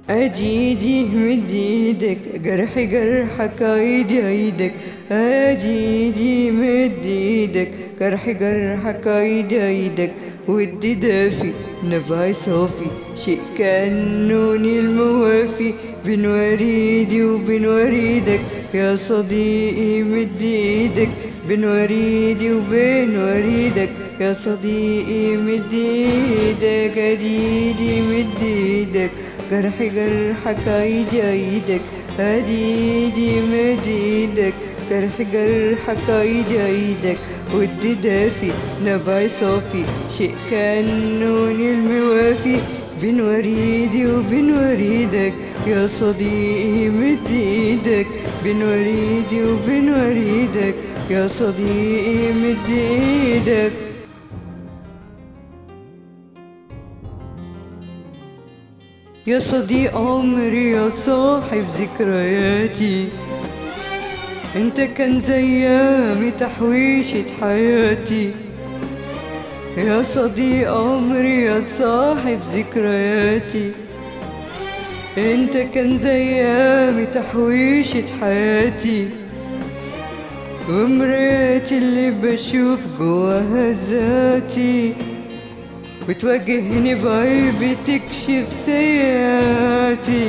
أجيدي مد ايدك، جرحي جرحك عيدي عيدك. أجيدي مد ايدك، جرحي جرحك عيدي عيدك. ودي دافي نبعي صافي، شيء كأنوني الموافي بين وريدي وبين وريدك. يا صديقي مد ايدك، بين وريدي وبين وريدك. يا صديقي مد ايدك، أجيدي مد ايدك، جرحي جرحك عيدي عيدك. أجيدي مد ايدك، جرحي جرحك عيدي عيدك. ودي دافي نبعي صافي، شيء كأنوني الموافي بين وريدي وبين وريدك. يا صديقي مد ايدك، بين وريدي وبين وريدك. يا صديقي مد ايدك. يا صديق عمري، يا صاحب ذكرياتي، انت كان ايامي تحويشة حياتي. يا صديق عمري، يا صاحب ذكرياتي، انت كان ايامي تحويشة حياتي. ومرايتي اللي بشوف جواها ذاتي، بتواجهني بعيبي تكشف سيئاتي.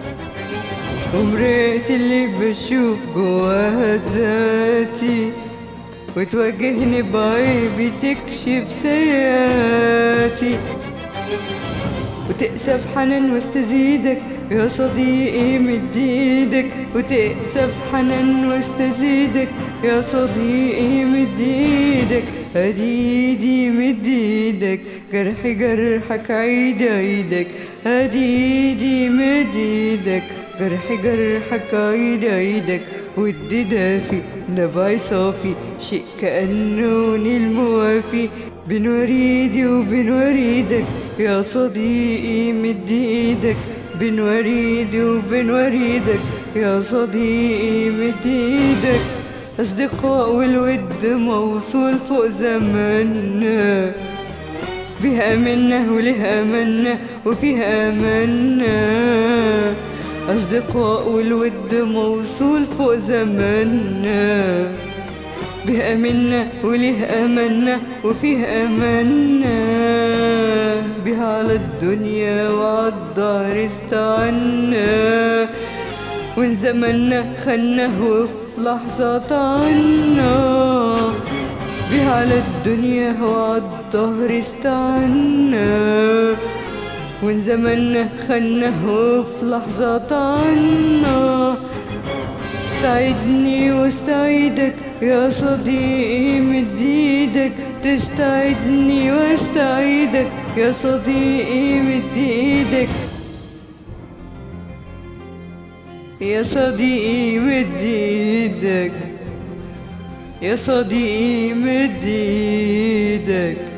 ومرايتي اللي بشوف جواها ذاتي، وتواجهني بعيبي تكشف سيئاتي. وتأسف حنان واستزيدك يا صديقي مد ايدك. وتأسف حنان واستزيدك يا صديقي مد ايدك. أديدي مد ايدك، جرحي جرحك عيدي عيدك. أديدي مد ايدك، جرحي جرحك عيدي عيدك. ودي دافي نبعي صافي، شيء كأنوني الموافي بين وريدي وبين وريدك. يا صديقي مد ايدك، بين وريدي وبين وريدك. يا صديقي مد ايدك. أصدقاء والود موصول فوق زماننا، بها منا ولها منا وفيها منا. أصدقاء والود موصول فوق زماننا، بها منا ولها منا وفيها منا. بها على الدنيا وعالدار استعنا، وإن زمنا خنه وفي لحظة عنا. بها على الدنيا وعالدهر استعنا، وإن زمنا خنه وفي لحظة عنا. تساعدني واستعيدك يا صديقي مد ايدك. تساعدني واستعيدك يا صديقي مد ايدك. يا صديقي مد ايدك، يا صديقي مد ايدك.